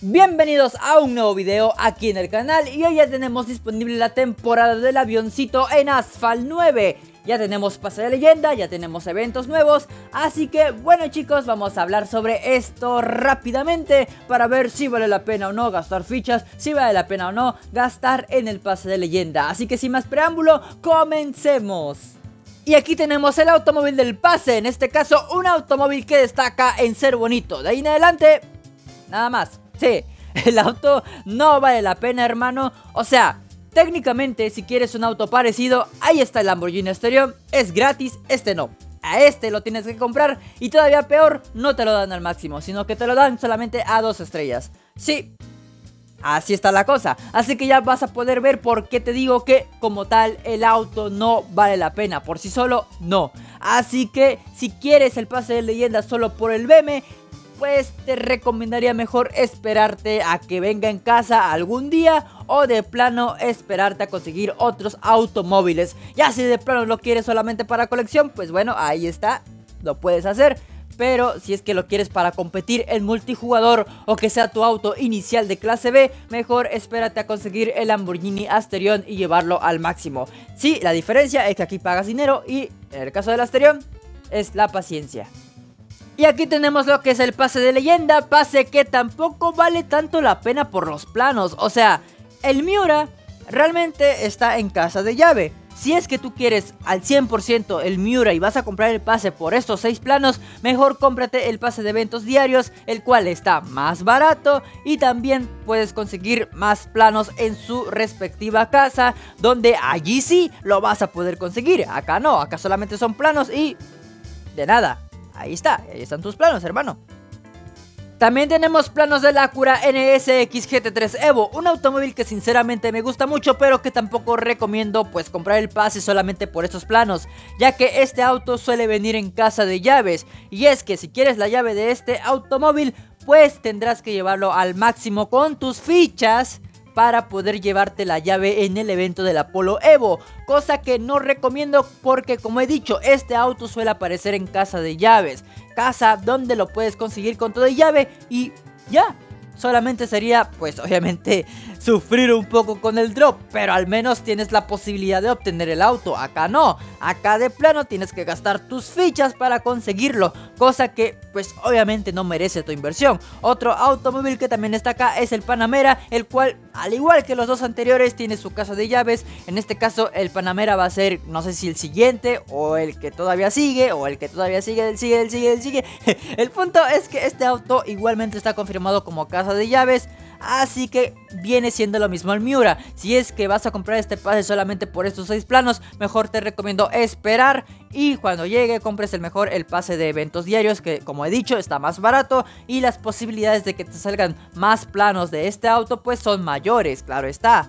Bienvenidos a un nuevo video aquí en el canal y hoy ya tenemos disponible la temporada del avioncito en Asphalt 9. Ya tenemos pase de leyenda, ya tenemos eventos nuevos, así que bueno chicos, vamos a hablar sobre esto rápidamente para ver si vale la pena o no gastar fichas, si vale la pena o no gastar en el pase de leyenda. Así que sin más preámbulo, comencemos. Y aquí tenemos el automóvil del pase, en este caso un automóvil que destaca en ser bonito. De ahí en adelante, nada más. Sí, el auto no vale la pena, hermano. O sea, técnicamente si quieres un auto parecido, ahí está el Lamborghini Asterion. Es gratis, este no. A este lo tienes que comprar y todavía peor, no te lo dan al máximo, sino que te lo dan solamente a 2 estrellas. Sí, así está la cosa. Así que ya vas a poder ver por qué te digo que como tal el auto no vale la pena. Por sí solo, no. Así que si quieres el pase de leyenda solo por el BM, pues te recomendaría mejor esperarte a que venga en casa algún día o de plano esperarte a conseguir otros automóviles. Ya si de plano lo quieres solamente para colección, pues bueno, ahí está, lo puedes hacer. Pero si es que lo quieres para competir en multijugador o que sea tu auto inicial de clase B, mejor espérate a conseguir el Lamborghini Asterion y llevarlo al máximo. Sí, la diferencia es que aquí pagas dinero y en el caso del Asterion es la paciencia. Y aquí tenemos lo que es el pase de leyenda, pase que tampoco vale tanto la pena por los planos. O sea, el Miura realmente está en casa de llave. Si es que tú quieres al 100% el Miura y vas a comprar el pase por estos 6 planos, mejor cómprate el pase de eventos diarios, el cual está más barato y también puedes conseguir más planos en su respectiva casa, donde allí sí lo vas a poder conseguir. Acá no, acá solamente son planos y de nada. Ahí está, ahí están tus planos, hermano. También tenemos planos del Acura NSX GT3 Evo, un automóvil que sinceramente me gusta mucho, pero que tampoco recomiendo pues comprar el pase solamente por estos planos, ya que este auto suele venir en casa de llaves. Y es que si quieres la llave de este automóvil, pues tendrás que llevarlo al máximo con tus fichas para poder llevarte la llave en el evento del Apolo Evo, cosa que no recomiendo porque, como he dicho, este auto suele aparecer en casa de llaves, casa donde lo puedes conseguir con todo y llave y ya. Solamente sería, pues obviamente, sufrir un poco con el drop, pero al menos tienes la posibilidad de obtener el auto. Acá no, acá de plano tienes que gastar tus fichas para conseguirlo, cosa que pues obviamente no merece tu inversión. Otro automóvil que también está acá es el Panamera, el cual al igual que los dos anteriores tiene su casa de llaves. En este caso el Panamera va a ser, no sé si el siguiente o el que todavía sigue o el que todavía sigue, el sigue. El punto es que este auto igualmente está confirmado como casa de llaves, así que viene siendo lo mismo al Miura. Si es que vas a comprar este pase solamente por estos 6 planos, mejor te recomiendo esperar y cuando llegue compres el pase de eventos diarios, que como he dicho está más barato y las posibilidades de que te salgan más planos de este auto pues son mayores, claro está.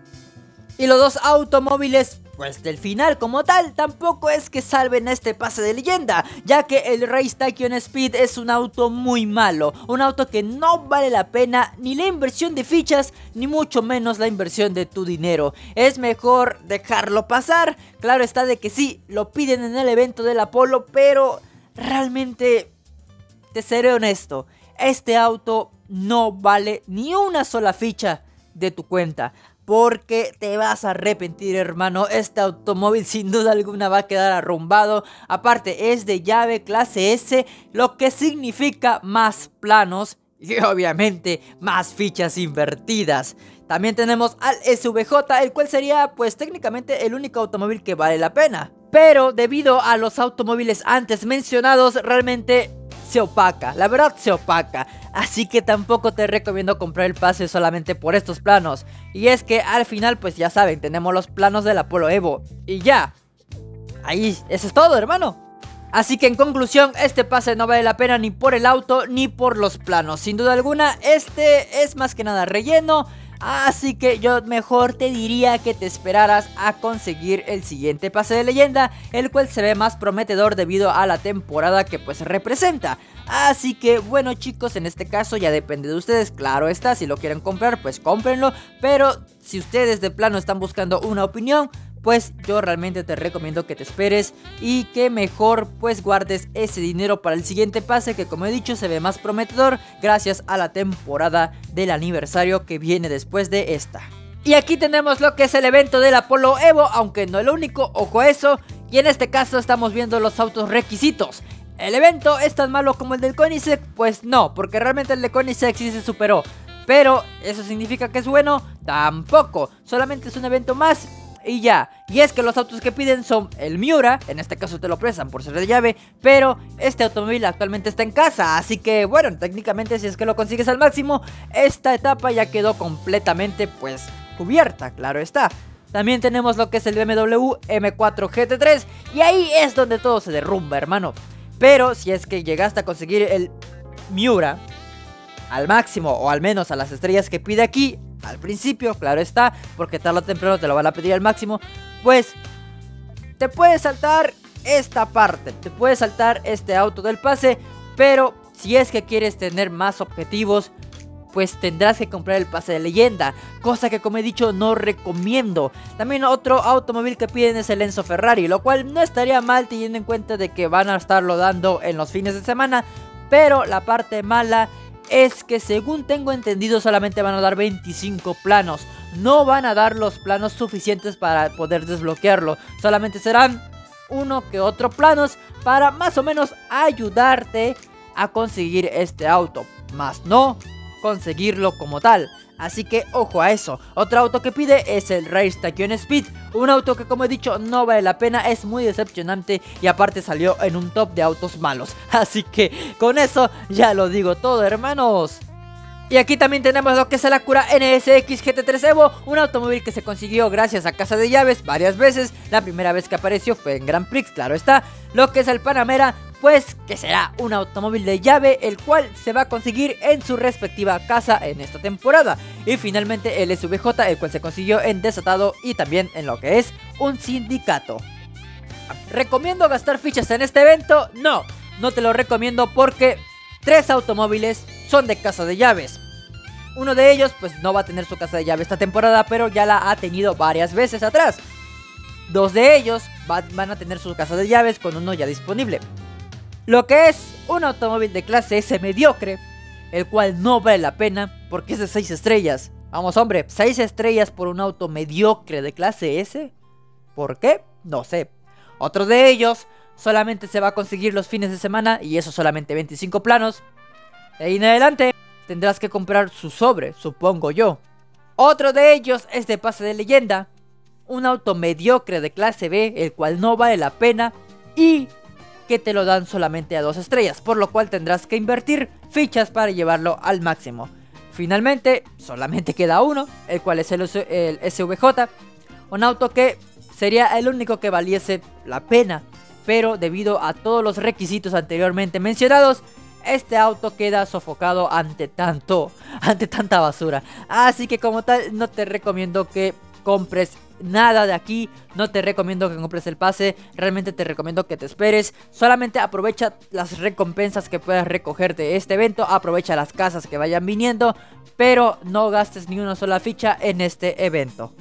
Y los dos automóviles pues del final como tal tampoco es que salven a este pase de leyenda, ya que el Race Tycoon Speed es un auto muy malo, un auto que no vale la pena ni la inversión de fichas ni mucho menos la inversión de tu dinero. Es mejor dejarlo pasar, claro está de que sí, lo piden en el evento del Apolo, pero realmente te seré honesto, este auto no vale ni una sola ficha de tu cuenta. Porque te vas a arrepentir, hermano. Este automóvil sin duda alguna va a quedar arrumbado. Aparte es de llave clase S, lo que significa más planos y obviamente más fichas invertidas. También tenemos al SVJ, el cual sería pues técnicamente el único automóvil que vale la pena. Pero debido a los automóviles antes mencionados realmente se opaca, la verdad se opaca. Así que tampoco te recomiendo comprar el pase solamente por estos planos. Y es que al final pues ya saben, tenemos los planos del Apolo Evo y ya. Ahí, eso es todo, hermano. Así que en conclusión, este pase no vale la pena ni por el auto ni por los planos. Sin duda alguna, este es más que nada relleno. Así que yo mejor te diría que te esperaras a conseguir el siguiente pase de leyenda, el cual se ve más prometedor debido a la temporada que pues representa. Así que bueno chicos, en este caso ya depende de ustedes, claro está, si lo quieren comprar pues cómprenlo, pero si ustedes de plano están buscando una opinión, pues yo realmente te recomiendo que te esperes y que mejor pues guardes ese dinero para el siguiente pase, que como he dicho se ve más prometedor gracias a la temporada del aniversario que viene después de esta. Y aquí tenemos lo que es el evento del Apollo Evo, aunque no el único, ojo a eso, y en este caso estamos viendo los autos requisitos. ¿El evento es tan malo como el del Koenigsegg? Pues no, porque realmente el de Koenigsegg sí se superó. Pero, ¿eso significa que es bueno? Tampoco, solamente es un evento más y ya. Y es que los autos que piden son el Miura, en este caso te lo prestan por ser de llave, pero este automóvil actualmente está en casa, así que bueno, técnicamente si es que lo consigues al máximo, esta etapa ya quedó completamente pues cubierta, claro está. También tenemos lo que es el BMW M4 GT3 y ahí es donde todo se derrumba, hermano. Pero si es que llegaste a conseguir el Miura al máximo, o al menos a las estrellas que pide aquí, al principio, claro está, porque tarde o temprano te lo van a pedir al máximo, pues te puedes saltar esta parte, te puedes saltar este auto del pase, pero si es que quieres tener más objetivos, pues tendrás que comprar el pase de leyenda, cosa que como he dicho no recomiendo. También otro automóvil que piden es el Enzo Ferrari, lo cual no estaría mal teniendo en cuenta de que van a estarlo dando en los fines de semana, pero la parte mala es que según tengo entendido solamente van a dar 25 planos, no van a dar los planos suficientes para poder desbloquearlo, solamente serán uno que otro planos para más o menos ayudarte a conseguir este auto, más no conseguirlo como tal. Así que ojo a eso. Otro auto que pide es el Race Tachyon Speed, un auto que como he dicho no vale la pena, es muy decepcionante y aparte salió en un top de autos malos. Así que con eso ya lo digo todo, hermanos. Y aquí también tenemos lo que es el Acura NSX GT3 Evo, un automóvil que se consiguió gracias a Casa de Llaves varias veces. La primera vez que apareció fue en Grand Prix, claro está. Lo que es el Panamera, pues que será un automóvil de llave, el cual se va a conseguir en su respectiva casa en esta temporada. Y finalmente el SVJ, el cual se consiguió en Desatado y también en lo que es un sindicato. ¿Recomiendo gastar fichas en este evento? No, no te lo recomiendo porque 3 automóviles son de Casa de Llaves. Uno de ellos pues no va a tener su casa de llave esta temporada, pero ya la ha tenido varias veces atrás. 2 de ellos van a tener su casa de llaves con uno ya disponible. Lo que es un automóvil de clase S mediocre, el cual no vale la pena porque es de 6 estrellas. Vamos hombre, 6 estrellas por un auto mediocre de clase S. ¿Por qué? No sé. Otro de ellos solamente se va a conseguir los fines de semana y eso solamente 25 planos. De ahí en adelante tendrás que comprar su sobre, supongo yo. Otro de ellos es de pase de leyenda, un auto mediocre de clase B, el cual no vale la pena y que te lo dan solamente a 2 estrellas, por lo cual tendrás que invertir fichas para llevarlo al máximo. Finalmente, solamente queda uno, el cual es el SVJ, un auto que sería el único que valiese la pena, pero debido a todos los requisitos anteriormente mencionados, este auto queda sofocado ante tanta basura. Así que como tal no te recomiendo que compres nada de aquí, no te recomiendo que compres el pase, realmente te recomiendo que te esperes. Solamente aprovecha las recompensas que puedas recoger de este evento, aprovecha las casas que vayan viniendo, pero no gastes ni una sola ficha en este evento.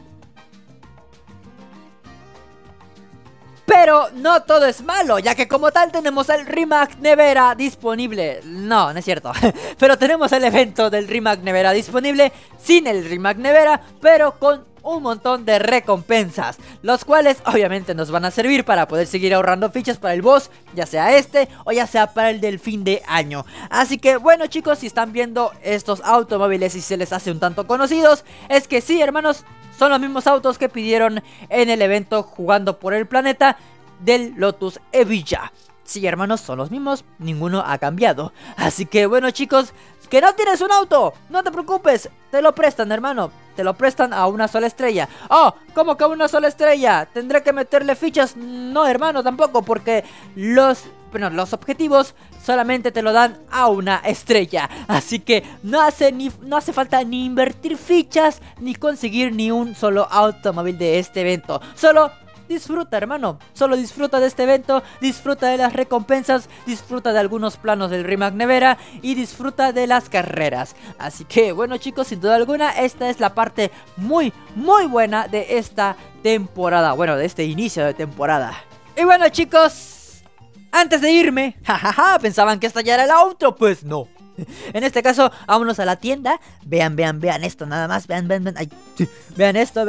Pero no todo es malo, ya que como tal tenemos el Rimac Nevera disponible. No, no es cierto. Pero tenemos el evento del Rimac Nevera disponible sin el Rimac Nevera, pero con un montón de recompensas, los cuales obviamente nos van a servir para poder seguir ahorrando fichas para el boss, ya sea este o ya sea para el del fin de año. Así que bueno chicos, si están viendo estos automóviles y se les hace un tanto conocidos, es que sí hermanos, son los mismos autos que pidieron en el evento Jugando por el Planeta del Lotus Evija. Sí hermanos, son los mismos, ninguno ha cambiado. Así que bueno chicos, que no tienes un auto, no te preocupes, te lo prestan hermano, te lo prestan a una sola estrella. Oh, ¿cómo que a una sola estrella? ¿Tendré que meterle fichas? No hermano, tampoco, porque los objetivos solamente te lo dan a una estrella. Así que no hace falta ni invertir fichas ni conseguir ni un solo automóvil de este evento. Solo disfruta, hermano. Solo disfruta de este evento, disfruta de las recompensas, disfruta de algunos planos del Rimac Nevera y disfruta de las carreras. Así que bueno, chicos, sin duda alguna esta es la parte muy buena de esta temporada. Bueno, de este inicio de temporada. Y bueno, chicos, antes de irme, jajaja, pensaban que esta ya era el outro, pues no. En este caso, vámonos a la tienda. Vean esto nada más. Vean. Ay, vean esto.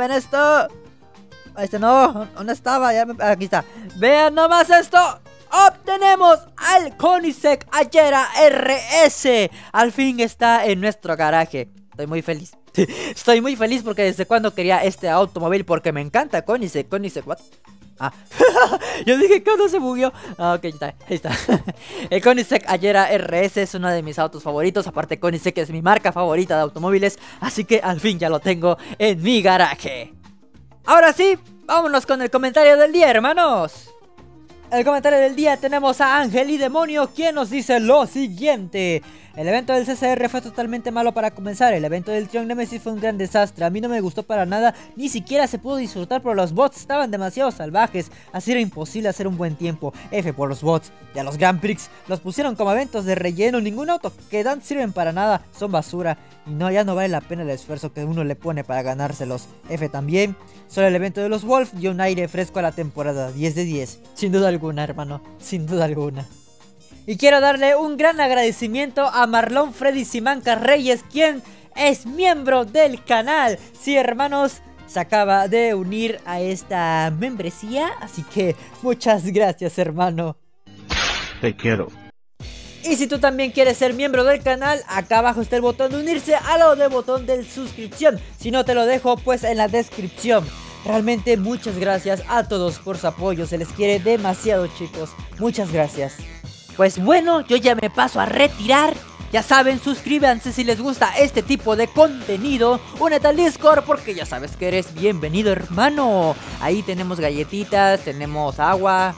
Este no, ¿dónde estaba? Aquí está. Vean nomás esto. Obtenemos al Koenigsegg Agera RS. Al fin está en nuestro garaje. Estoy muy feliz. Estoy muy feliz porque desde cuando quería este automóvil, porque me encanta Koenigsegg, what? Ah, yo dije que no se bugueó. Ah, ok, ahí está. El Koenigsegg Agera RS es uno de mis autos favoritos. Aparte, Koenigsegg es mi marca favorita de automóviles. Así que al fin ya lo tengo en mi garaje. Ahora sí, vámonos con el comentario del día, hermanos. El comentario del día tenemos a Ángel y Demonio, quien nos dice lo siguiente. El evento del CCR fue totalmente malo para comenzar. El evento del Triumph Nemesis fue un gran desastre. A mí no me gustó para nada. Ni siquiera se pudo disfrutar porque los bots estaban demasiado salvajes. Así era imposible hacer un buen tiempo. F por los bots. Y a los Grand Prix los pusieron como eventos de relleno. Ningún auto que dan sirven para nada. Son basura. Y no, ya no vale la pena el esfuerzo que uno le pone para ganárselos. F también. Solo el evento de los Wolf dio un aire fresco a la temporada. 10 de 10. Sin duda alguna, hermano. Sin duda alguna. Y quiero darle un gran agradecimiento a Marlon Freddy Simancas Reyes, quien es miembro del canal. Sí, hermanos, se acaba de unir a esta membresía, así que muchas gracias, hermano. Te quiero. Y si tú también quieres ser miembro del canal, acá abajo está el botón de unirse, al lado del botón de suscripción. Si no te lo dejo, pues en la descripción. Realmente muchas gracias a todos por su apoyo, se les quiere demasiado, chicos. Muchas gracias. Pues bueno, yo ya me paso a retirar. Ya saben, suscríbanse si les gusta este tipo de contenido. Únete al Discord porque ya sabes que eres bienvenido, hermano. Ahí tenemos galletitas, tenemos agua,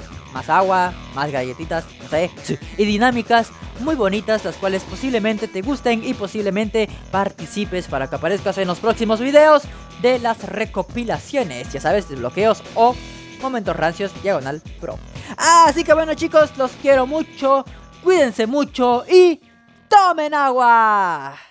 más galletitas, no sé. Y dinámicas muy bonitas, las cuales posiblemente te gusten y posiblemente participes para que aparezcas en los próximos videos de las recopilaciones. Ya sabes, desbloqueos o momentos rancios /pro. Así que bueno, chicos, los quiero mucho, cuídense mucho y tomen agua.